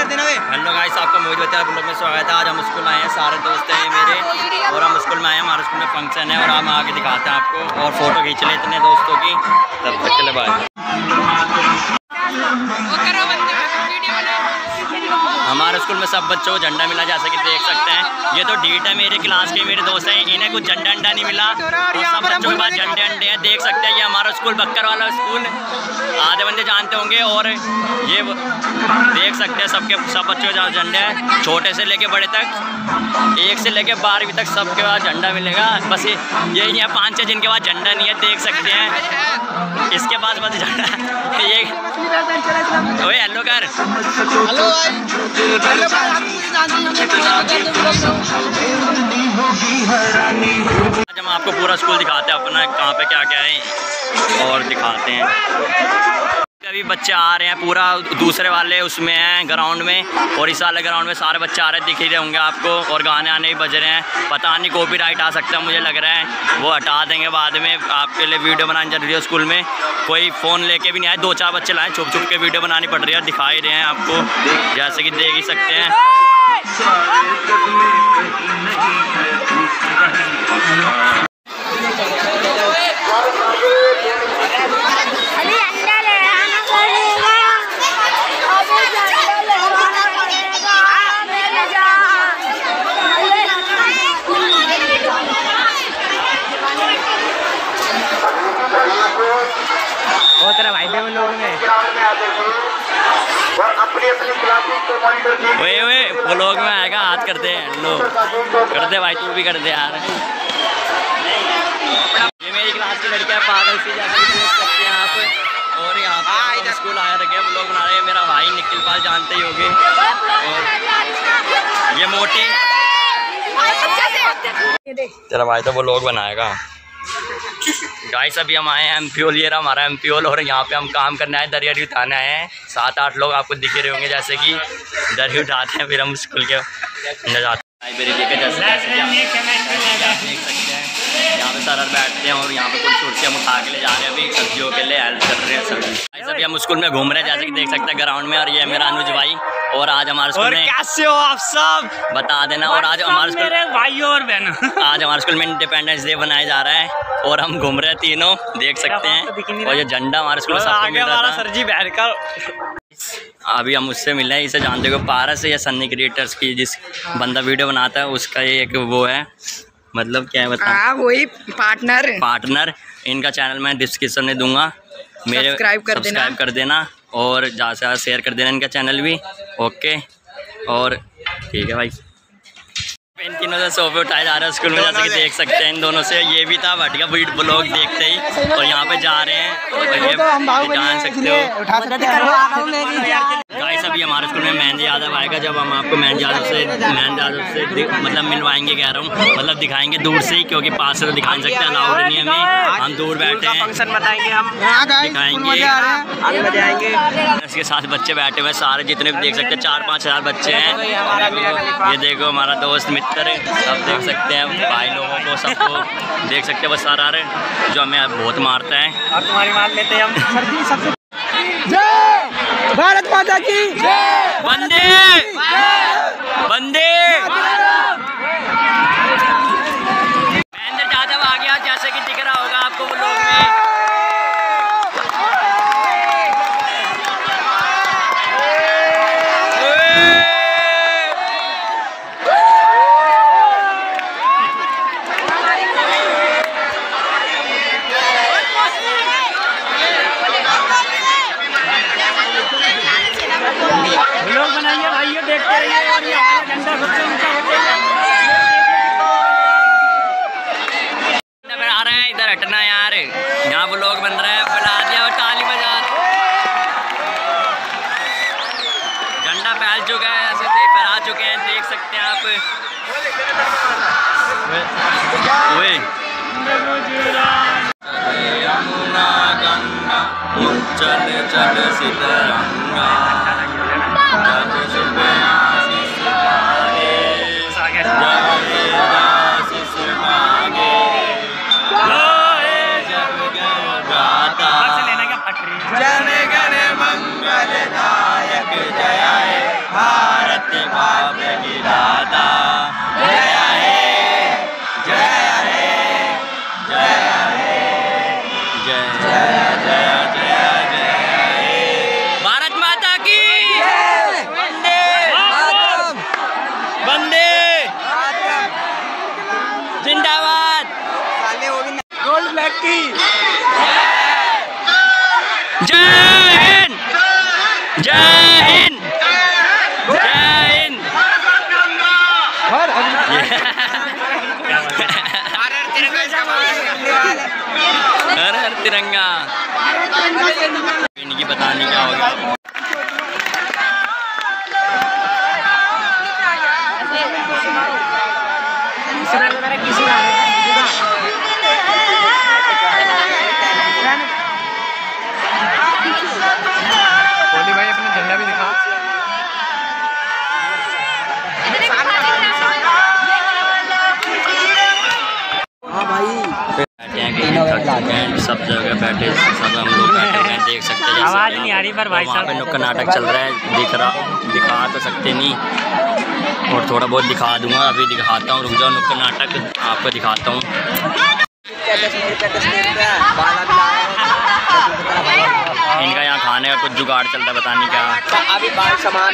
देना वे। Hello guys, आपका मोहित बच्चा ब्लॉग में स्वागत है। आज हम स्कूल आए हैं, सारे दोस्त हैं मेरे और हम स्कूल में आए हैं। हमारे स्कूल में फंक्शन है और हम आगे दिखाते हैं आपको और फोटो खींच ले इतने दोस्तों की। तब तक के लिए बाय। हमारे स्कूल में सब बच्चों को झंडा मिला, जैसे कि देख सकते हैं। ये तो डीट है, मेरे क्लास के मेरे दोस्त हैं, इन्हें कुछ झंडा अंडा नहीं मिला और सब बच्चों के पास झंडे अंडे हैं। देख सकते हैं ये हमारा स्कूल बक्कर वाला स्कूल, आधे बंदे जानते होंगे। और ये देख सकते हैं सबके सब बच्चों के पास झंडे हैं, छोटे से लेके बड़े तक, 1 से लेके 12वीं तक सबके पास झंडा मिलेगा। बस यही है 5-6 जिनके पास झंडा नहीं है, देख सकते हैं इसके पास बस झंडा। ये ओए हेलो कर, हेलो आज हम आपको पूरा स्कूल दिखाते हैं अपना, कहाँ पे क्या क्या है और दिखाते हैं। अभी बच्चे आ रहे हैं, पूरा दूसरे वाले उसमें हैं ग्राउंड में, और इस वाले ग्राउंड में सारे बच्चे आ रहे हैं, दिख ही रहे होंगे आपको। और गाने आने भी बज रहे हैं, पता नहीं कॉपीराइट आ सकता है, मुझे लग रहा है वो हटा देंगे बाद में। आपके लिए वीडियो बनानी जरूरी है। स्कूल में कोई फ़ोन लेके भी नहीं आए, 2-4 बच्चे लाए, छुप छुप के वीडियो बनानी पड़ रही है। दिखा ही रहे हैं आपको, जैसे कि देख ही सकते हैं। तेरा भाई दे लोग में ओए वो लोग में आएगा, हाथ करते हैं लोग, करते भाई, तू भी कर दे यार। ये मेरी क्लास की लड़कियां पागल सी, जैसे देख सकते हैं आप। और यहाँ पे स्कूल आया रखे लोग बना रहे हैं। मेरा भाई निखिल पाल जानते ही होंगे, और ये मोटी तेरा भाई तो वो लोग बनाएगा। गाइस अभी हम आए हैं एमपीओल, ये रहा हमारा एमपीओल, और यहाँ पे हम काम करने आए, दरिया उठाने आए हैं। 7-8 लोग आपको दिखे रहे होंगे, जैसे कि दरिया उठाते हैं, फिर हम स्कूल के अंदर जाते हैं। लाइब्रेरी लेके जैसे देख सकते हैं, यहाँ पे सर बैठते हैं और यहाँ पे कुछ कुर्सियाँ उठा के ले जा रहे हैं, अभी सब्जियों के लिए हेल्प कर रहे हैं सभी। अभी हम स्कूल में घूम रहे हैं, जैसे कि देख सकते हैं ग्राउंड में। और ये मेरा अनुज भाई, और आज हमारे स्कूल में कैसे हो आप सब बता देना। और आज हमारे स्कूल भाई और बहन, आज हमारे स्कूल में इंडिपेंडेंस डे बनाया जा रहा है और हम घूम रहे हैं तीनों, देख सकते हैं। और ये झंडा हमारे स्कूल में सबको मिल रहा था। सर जी बैठ कर अभी हम उससे मिले हैं, इसे जानते हो, पारस या सन्नी क्रिएटर्स की, जिस बंदा वीडियो बनाता है उसका ये एक वो है, मतलब क्या है बता, वही पार्टनर। इनका चैनल मैं डिस्क्रिप्शन में दूंगा, मेरे सब्सक्राइब कर देना और ज़्यादा से ज़्यादा शेयर कर देना इनका चैनल भी। ओके, और ठीक है भाई। इन तीनों से सोफे उठाए जा रहे हैं स्कूल में, जैसे कि देख सकते हैं। इन दोनों से ये भी था बढ़िया वीडियो ब्लॉग देखते ही, और यहाँ पे जा रहे हैं, और ये जान सकते हो। गाइस अभी हमारे स्कूल में मेहंदी यादव आएगा, जब हम आपको मेहंदी यादव से मतलब मिलवाएंगे, कह रहा हूँ, मतलब दिखाएंगे दूर से ही, क्योंकि पास से तो दिखा नहीं सकते, अलाउड नहीं हमें, हम दूर बैठे हैं। फंक्शन बताएंगे, हम दिखाएंगे। इसके साथ बच्चे बैठे हुए सारे, जितने भी देख सकते हैं, 4-5 हज़ार बच्चे हैं। ये देखो हमारा दोस्त मित्र, सब देख सकते हैं, भाई लोगों को सबको देख सकते हैं। बस सारा जो हमें बहुत मारता है, और तुम्हारी मार लेते हैं हम। जय भारत माता की जय, वंदे वंदे। महेंद्र यादव आ गया, जैसे कि दिख रहा होगा आपको वो लोग में। लोग बनाइए भाई, ये देखते रहिए, और ये झंडा सबसे ऊंचा हो गया। आ रहे हैं, इधर हटना यार, यहाँ वो लोग बन रहे हैं, बुला दिया और ताली बजा। झंडा फैल चुका है, ऐसे फहरा चुके हैं, देख सकते हैं आप। यमुना गंगा चल चल सितरंगा, जन गण मंगल दायक जय। तिरंगा। इनकी पता नहीं क्या होगा। कोहली भाई अपना झंडा भी दिखा। सब जगह बैठे, सब हम लोग बैठे हुए हैं, देख सकते हैं। आवाज नहीं आ रही पर भाई वहाँ पे नुक्कड़ नाटक चल रहा है, दिखा तो सकते नहीं, और थोड़ा बहुत दिखा दूंगा। अभी दिखाता हूँ, रुक जाओ, नुक्कड़ नाटक आपको दिखाता हूँ। इनका यहाँ खाने का कुछ जुगाड़ चल रहा है, पता नहीं क्या। अभी सामान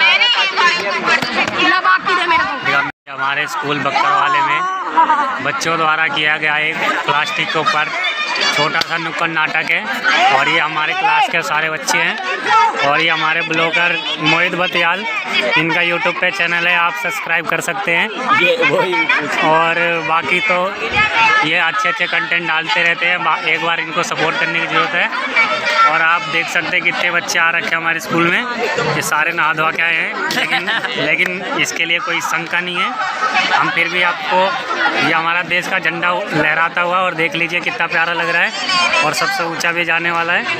हमारे स्कूल बक्करवाले में बच्चों द्वारा किया गया एक प्लास्टिक के ऊपर छोटा सा नुक्कड़ नाटक है, और ये हमारे क्लास के सारे बच्चे हैं, और ये हमारे ब्लॉगर मोहित बतियाल, इनका यूट्यूब पे चैनल है, आप सब्सक्राइब कर सकते हैं। और बाकी तो ये अच्छे अच्छे कंटेंट डालते रहते हैं, एक बार इनको सपोर्ट करने की ज़रूरत है। और आप देख सकते हैं कितने बच्चे आ रखे हैं हमारे स्कूल में, ये सारे नहा धोआ के आए हैं, लेकिन इसके लिए कोई शंका नहीं है। हम फिर भी आपको ये हमारा देश का झंडा लहराता हुआ, और देख लीजिए कितना प्यारा लग रहा है, और सबसे ऊंचा भी जाने वाला है।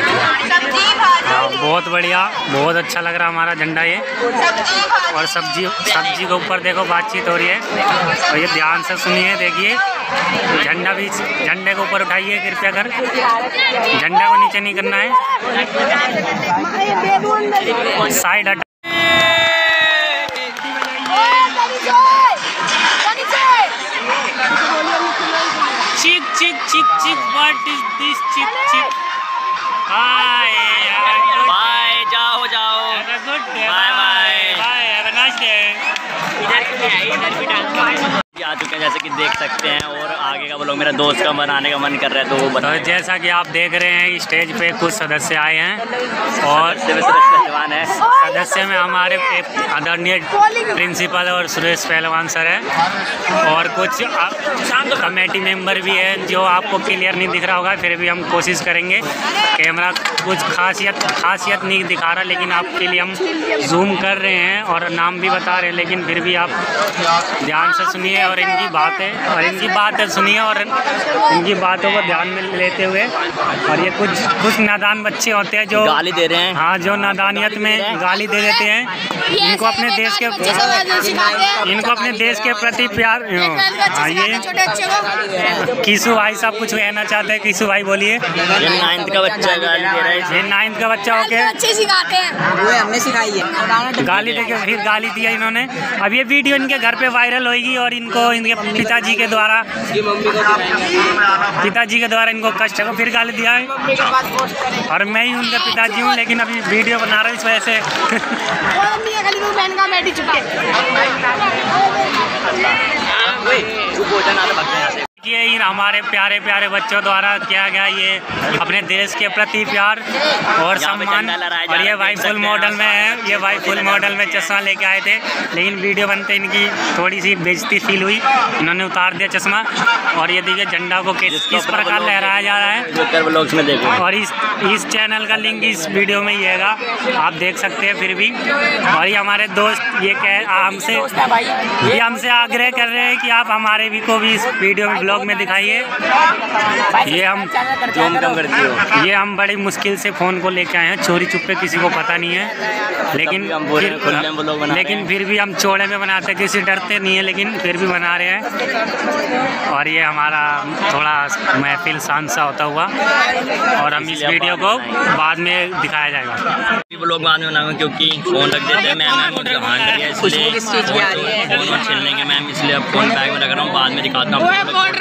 बहुत बढ़िया, बहुत अच्छा लग रहा है हमारा झंडा ये। और सब्जी के ऊपर देखो बातचीत हो रही है, और ये ध्यान से सुनिए, देखिए झंडा भी, झंडे के ऊपर उठाइए कृपया कर, झंडा को नीचे नहीं करना है, साइड हटा। चिक चिक चिक चिक, व्हाट इज दिस चिक चिक? हाय बाय, जाओ जाओ, good day, bye bye, have a nice day. आ चुके हैं जैसे कि देख सकते हैं, और आगे का वो लोग मेरा दोस्त का बनाने का मन कर रहा है, तो वो बता। तो जैसा कि आप देख रहे हैं स्टेज पे कुछ सदस्य आए हैं, और जवान है सदस्य में हमारे एक आदरणीय प्रिंसिपल और सुरेश पहलवान सर है, और कुछ कमेटी मेंबर भी हैं जो आपको क्लियर नहीं दिख रहा होगा, फिर भी हम कोशिश करेंगे। कैमरा कुछ खासियत नहीं दिखा रहा, लेकिन आपके लिए हम जूम कर रहे हैं और नाम भी बता रहे हैं, लेकिन फिर भी आप ध्यान से सुनिए और इनकी बातें सुनिए, और इनकी बातों को ध्यान में लेते हुए। और ये कुछ नादान बच्चे होते हैं जो गाली दे रहे हैं, हाँ, जो नादानियत में गाली दे देते हैं। इनको अपने देश के प्रति प्यार। हाँ, ये किशु भाई साहब कुछ कहना चाहते हैं, किशु भाई बोलिए। ये 9th का बच्चा गाली दे रहा है, ये 9th का बच्चा होके अच्छे सिखाते हैं, वो हमने सिखाई है। गाली देके फिर गाली दिया इन्होंने। अब ये वीडियो इनके घर पे वायरल होगी, और इनको इनके पिताजी के द्वारा इनको कष्ट है, फिर गाली दिया है। और मैं ही उनके पिताजी हूँ, लेकिन अभी वीडियो बना रहा हूँ इस वजह से। ये इन हमारे प्यारे प्यारे बच्चों द्वारा किया गया ये अपने देश के प्रति प्यार और सम्मान। और ये भाई फुल मॉडल में है, ये भाई फुल मॉडल में चश्मा लेके आए थे, लेकिन वीडियो बनते इनकी थोड़ी सी बेइज्जती फील हुई, इन्होंने उतार दिया चश्मा। और ये देखिए झंडा को किस प्रकार लहराया जा रहा है, और इस चैनल का लिंक इस वीडियो में ही है, आप देख सकते हैं फिर भी। और ये हमारे दोस्त ये हमसे आग्रह कर रहे हैं कि आप हमारे भी को भी इस वीडियो में ब्लॉग में दिखाइए। ये हम बड़ी मुश्किल से फ़ोन को लेके आए हैं, चोरी छुपे, किसी को पता नहीं है, लेकिन फिर भी हम चौड़े में बनाते हैं, किसी डरते नहीं है, लेकिन फिर भी बना रहे हैं। और ये हमारा थोड़ा महफिल शांत सा होता हुआ, और हम इस वीडियो को बाद में दिखाया जाएगा। लोग बाद में बनाऊंगा क्योंकि फ़ोन रख देते हैं, मैम इसलिए फ़ोन छिलने के मैम, इसलिए अब फ़ोन बैग में रख रहा हूँ, बाद में दिखाता हूँ।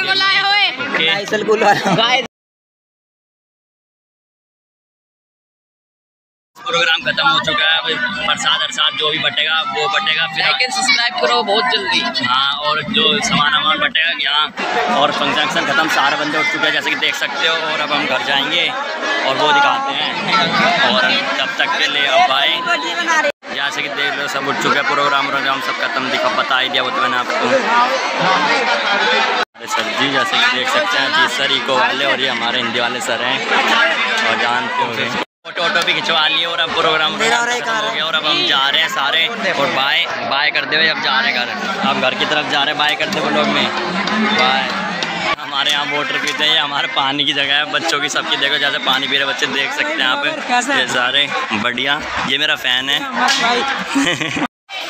प्रोग्राम खत्म हो चुका है, प्रसाद जो भी बटेगा वो बटेगा, फिर सब्सक्राइब करो बहुत जल्दी। हाँ, और जो सामान बटेगा यहाँ, और फंक्शन खत्म, सारे बंदे उठ चुके हैं जैसे कि देख सकते हो। और अब हम घर जाएंगे और वो दिखाते हैं, और तब तक के लिए अब बाय। जैसे कि देख लो सब उठ चुके हैं, प्रोग्राम सब खत्म, बता ही दिया वो तो मैंने आपको। सर जी जैसे कि देख सकते हैं जी सर इको वाले और ये हमारे हिंदी वाले सर हैं और जानते होंगे। फोटो भी खिंचवा लिए और अब प्रोग्राम हो गया और अब हम जा रहे हैं सारे और बाय करते हुए अब जा रहे हैं घर। अब घर की तरफ जा रहे हैं बाय करते हुए लोग में बाय। हमारे यहाँ वाटर पीते हैं, ये हमारे पानी की जगह है बच्चों की सबकी। देखो जैसे पानी पी रहे बच्चे देख सकते हैं यहाँ पे ये सारे बढ़िया। ये मेरा फ़ैन है।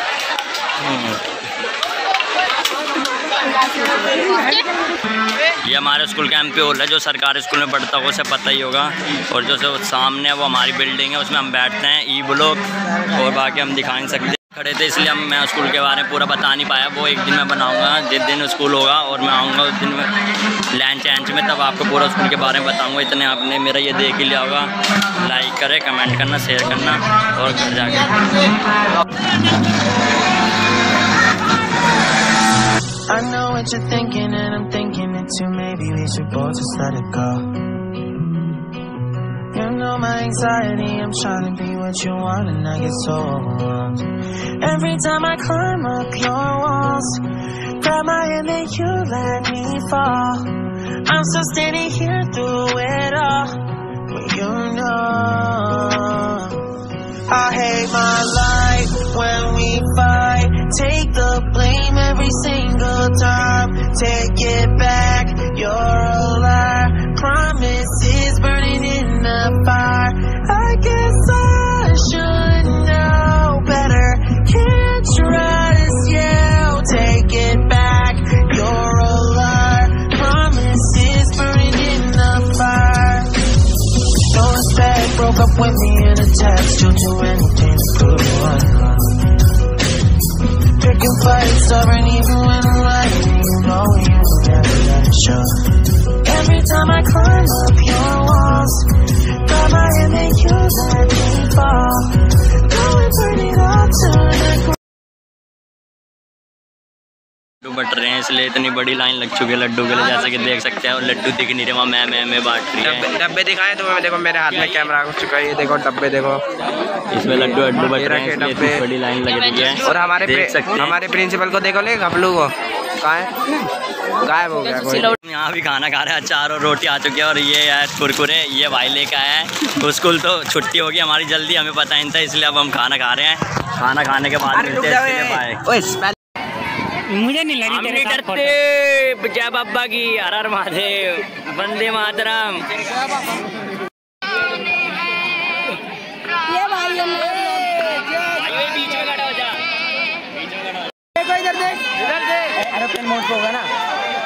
ये हमारे स्कूल का एमपी हॉल है जो सरकारी स्कूल में पढ़ता हो उसे पता ही होगा। और जो सामने वो हमारी बिल्डिंग है उसमें हम बैठते हैं ई ब्लॉक और बाकी हम दिखा नहीं सकते खड़े थे इसलिए मैं स्कूल के बारे में पूरा बता नहीं पाया। वो एक दिन मैं बनाऊंगा जिस दिन स्कूल होगा और मैं आऊँगा उस दिन लंच में तब आपको पूरा स्कूल के बारे में बताऊँगा। इतने आपने मेरा ये देख ही लिया होगा। लाइक करें, कमेंट करना, शेयर करना और घर जाके I know what you're thinking and I'm thinking it too. Maybe we should both just let it go. You know my anxiety, I'm trying to be what you want and I get so overwhelmed. Every time I climb up your walls, grab my hand and you let me fall. I'm still standing here through it all, but you know I hate my life when we fight. Take the blame every single time. Take it back, you're a liar. Promises burning in the fire. I guess I should know better. Can't trust you. Take it back, you're a liar. Promises burning in the fire. No respect, broke up with me in a text. You'll do anything to prove one. Picking fights, stubborn even when I'm right. You know you never let it show. Every time I climb up your walls, grab my hand and you let me fall. Go and burn it all to the ground. Laddu बट रहे हैं इसलिए इतनी बड़ी line लग चुकी है लड्डू के लिए जैसे कि देख सकते हैं। और लड्डू दिख नहीं रहे वहाँ मैं बांट रही है। डब्बे दिखाए तो मैं देखो मेरे हाथ में कैमरा हो चुका है। ये देखो डब्बे देखो इसमें लड्डू बट रहे हैं इसलिए इतनी बड़ी लाइन लग रही है। और हमारे प्रिंसिपल को देखो ले घपलू को कहाँ है गायब हो गया कोई। यहाँ भी खाना खा रहे हैं, अचार और रोटी आ चुकी है और ये है कुरकुरे ये भाई लेके आया है। स्कूल तो छुट्टी होगी हमारी जल्दी, हमें पता नहीं था इसलिए अब हम खाना खा रहे हैं। खाना खाने के बाद मिलते हैं। मुझे नहीं लगी हम नहीं डरते। जय बाबा की, हर हर महादेव, वंदे मातरम। ये भाई बीच में खड़ा हो जा, देखो इधर देख, एरोप्लेन मोड पे होगा ना।